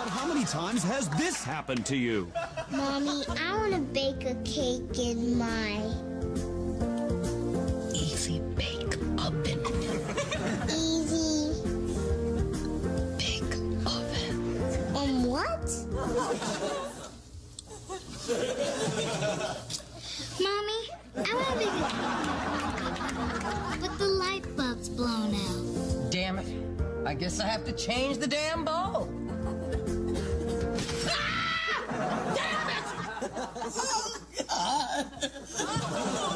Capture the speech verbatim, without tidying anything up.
But how many times has this happened to you? Mommy, I want to bake a cake in my... Easy bake oven. Easy... Bake oven. Um, what? Mommy, I want to bake a cake with the light bulbs blown out. Damn it. I guess I have to change the damn bulb. Ah! Damn it! Oh, God.